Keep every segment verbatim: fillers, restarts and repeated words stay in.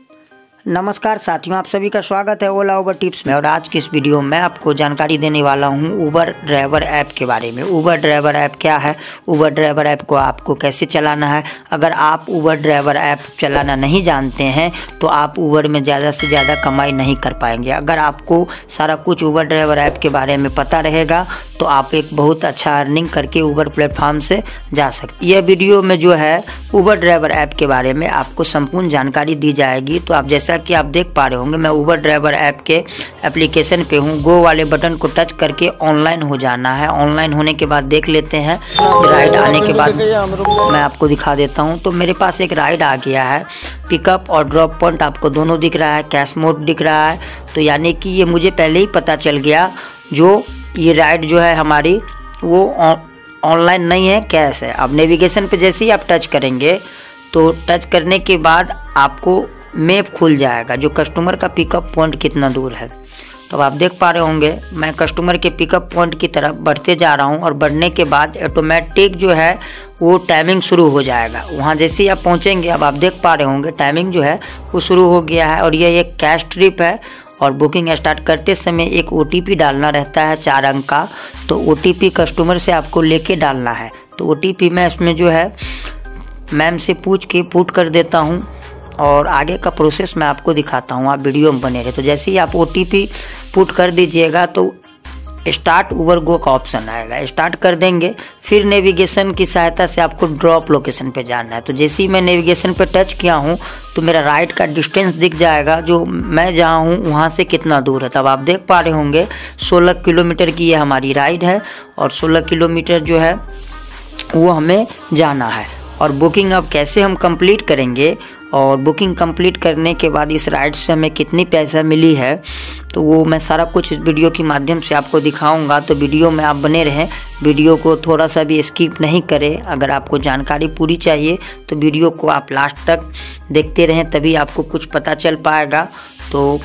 नमस्कार साथियों, आप सभी का स्वागत है ओला उबर टिप्स में। और आज की इस वीडियो में आपको जानकारी देने वाला हूं उबर ड्राइवर ऐप के बारे में। उबर ड्राइवर ऐप क्या है, उबर ड्राइवर ऐप को आपको कैसे चलाना है। अगर आप उबर ड्राइवर ऐप चलाना नहीं जानते हैं तो आप उबर में ज़्यादा से ज़्यादा कमाई नहीं कर पाएंगे। अगर आपको सारा कुछ उबर ड्राइवर ऐप के बारे में पता रहेगा तो आप एक बहुत अच्छा अर्निंग करके उबर प्लेटफॉर्म से जा सकते। यह वीडियो में जो है उबर ड्राइवर ऐप के बारे में आपको संपूर्ण जानकारी दी जाएगी। तो आप जैसा कि आप देख पा रहे होंगे, मैं उबर ड्राइवर ऐप के एप्लीकेशन पे हूँ। गो वाले बटन को टच करके ऑनलाइन हो जाना है। ऑनलाइन होने के बाद देख लेते हैं। राइड आने के बाद मैं आपको दिखा देता हूँ। तो मेरे पास एक राइड आ गया है। पिकअप और ड्रॉप पॉइंट आपको दोनों दिख रहा है, कैश मोड दिख रहा है। तो यानी कि ये मुझे पहले ही पता चल गया, जो ये राइड जो है हमारी वो ऑनलाइन नहीं है, कैश है। अब नेविगेशन पे जैसे ही आप टच करेंगे तो टच करने के बाद आपको मैप खुल जाएगा जो कस्टमर का पिकअप पॉइंट कितना दूर है। तो आप देख पा रहे होंगे मैं कस्टमर के पिकअप पॉइंट की तरफ बढ़ते जा रहा हूं और बढ़ने के बाद ऑटोमेटिक जो है वो टाइमिंग शुरू हो जाएगा। वहां जैसे ही आप पहुंचेंगे, अब आप देख पा रहे होंगे टाइमिंग जो है वो शुरू हो गया है। और ये एक कैश ट्रिप है और बुकिंग स्टार्ट करते समय एक ओ टी पी डालना रहता है चार अंक का। तो ओ टी पी कस्टमर से आपको लेके डालना है। तो ओ टी पी मैं इसमें जो है मैम से पूछ के पुट कर देता हूँ और आगे का प्रोसेस मैं आपको दिखाता हूँ। आप वीडियो में बने रहे। तो जैसे ही आप ओ टी पी पुट कर दीजिएगा तो स्टार्ट उबर गो का ऑप्शन आएगा। स्टार्ट कर देंगे, फिर नेविगेशन की सहायता से आपको ड्रॉप लोकेशन पे जाना है। तो जैसे ही मैं नेविगेशन पे टच किया हूँ तो मेरा राइड का डिस्टेंस दिख जाएगा, जो मैं जहाँ हूँ वहाँ से कितना दूर है। तब आप देख पा रहे होंगे सोलह किलोमीटर की ये हमारी राइड है और सोलह किलोमीटर जो है वो हमें जाना है। और बुकिंग अब कैसे हम कंप्लीट करेंगे और बुकिंग कंप्लीट करने के बाद इस राइड से हमें कितनी पैसा मिली है, तो वो मैं सारा कुछ इस वीडियो के माध्यम से आपको दिखाऊंगा। तो वीडियो में आप बने रहें, वीडियो को थोड़ा सा भी स्किप नहीं करें। अगर आपको जानकारी पूरी चाहिए तो वीडियो को आप लास्ट तक देखते रहें, तभी आपको कुछ पता चल पाएगा। तो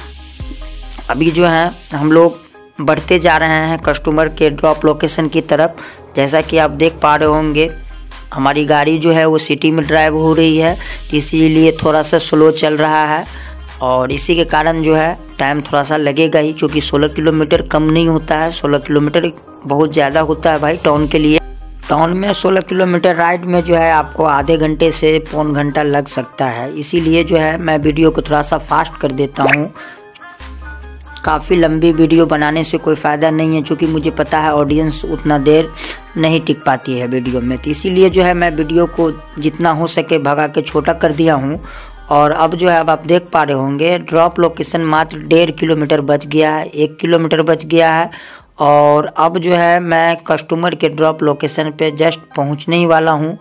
अभी जो है हम लोग बढ़ते जा रहे हैं कस्टमर के ड्रॉप लोकेशन की तरफ। जैसा कि आप देख पा रहे होंगे हमारी गाड़ी जो है वो सिटी में ड्राइव हो रही है, इसीलिए थोड़ा सा स्लो चल रहा है। और इसी के कारण जो है टाइम थोड़ा सा लगेगा ही, क्योंकि सोलह किलोमीटर कम नहीं होता है। सोलह किलोमीटर बहुत ज़्यादा होता है भाई टाउन के लिए। टाउन में सोलह किलोमीटर राइड में जो है आपको आधे घंटे से पौन घंटा लग सकता है। इसीलिए जो है मैं वीडियो को थोड़ा सा फास्ट कर देता हूँ। काफ़ी लंबी वीडियो बनाने से कोई फ़ायदा नहीं है, क्योंकि मुझे पता है ऑडियंस उतना देर नहीं टिक पाती है वीडियो में। तो इसीलिए जो है मैं वीडियो को जितना हो सके भगा के छोटा कर दिया हूँ। और अब जो है अब आप देख पा रहे होंगे ड्रॉप लोकेशन मात्र डेढ़ किलोमीटर बच गया है, एक किलोमीटर बच गया है। और अब जो है मैं कस्टमर के ड्रॉप लोकेशन पे जस्ट पहुँचने ही वाला हूँ।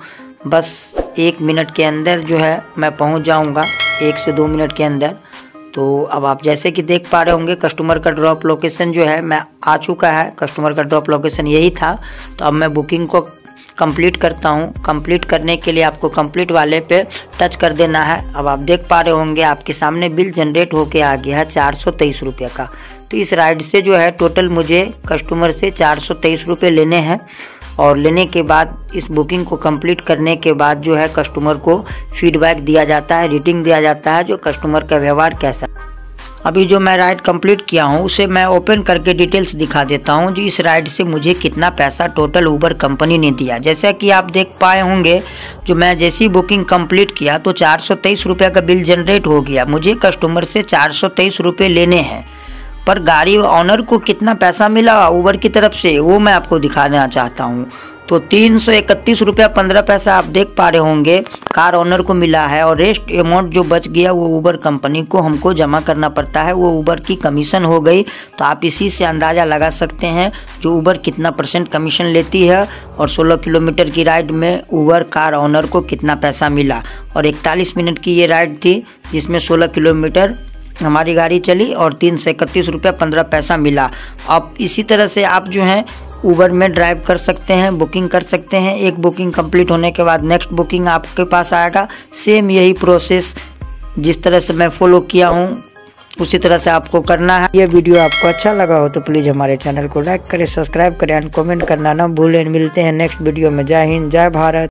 बस एक मिनट के अंदर जो है मैं पहुँच जाऊँगा, एक से दो मिनट के अंदर। तो अब आप जैसे कि देख पा रहे होंगे कस्टमर का ड्रॉप लोकेशन जो है मैं आ चुका है। कस्टमर का ड्रॉप लोकेशन यही था। तो अब मैं बुकिंग को कंप्लीट करता हूं। कंप्लीट करने के लिए आपको कंप्लीट वाले पे टच कर देना है। अब आप देख पा रहे होंगे आपके सामने बिल जनरेट होके आ गया है चार सौ तेईस रुपये का। तो इस राइड से जो है टोटल मुझे कस्टमर से चार सौ तेईस रुपये लेने हैं। और लेने के बाद इस बुकिंग को कंप्लीट करने के बाद जो है कस्टमर को फीडबैक दिया जाता है, रेटिंग दिया जाता है, जो कस्टमर का व्यवहार कैसा। अभी जो मैं राइड कंप्लीट किया हूँ उसे मैं ओपन करके डिटेल्स दिखा देता हूँ, जो इस राइड से मुझे कितना पैसा टोटल उबर कंपनी ने दिया। जैसा कि आप देख पाए होंगे, जो मैं जैसी बुकिंग कंप्लीट किया तो चार सौ तेईस रुपये का बिल जनरेट हो गया। मुझे कस्टमर से चार सौ तेईस रुपये लेने हैं, पर गाड़ी ऑनर को कितना पैसा मिला उबर की तरफ से वो मैं आपको दिखाना चाहता हूँ। तो तीन सौ इकतीस रुपया पंद्रह पैसा आप देख पा रहे होंगे कार ऑनर को मिला है। और रेस्ट अमाउंट जो बच गया वो उबर कंपनी को हमको जमा करना पड़ता है, वो उबर की कमीशन हो गई। तो आप इसी से अंदाज़ा लगा सकते हैं जो उबर कितना परसेंट कमीशन लेती है और सोलह किलोमीटर की राइड में उबर कार ऑनर को कितना पैसा मिला। और इकतालीस मिनट की ये राइड थी जिसमें सोलह किलोमीटर हमारी गाड़ी चली और तीन सौ इकतीस रुपया पंद्रह पैसा मिला। अब इसी तरह से आप जो हैं उबर में ड्राइव कर सकते हैं, बुकिंग कर सकते हैं। एक बुकिंग कंप्लीट होने के बाद नेक्स्ट बुकिंग आपके पास आएगा। सेम यही प्रोसेस जिस तरह से मैं फॉलो किया हूँ उसी तरह से आपको करना है। ये वीडियो आपको अच्छा लगा हो तो प्लीज़ हमारे चैनल को लाइक करें, सब्सक्राइब करें एंड कमेंट करना ना भूलें। मिलते हैं नेक्स्ट वीडियो में। जय हिंद, जय भारत।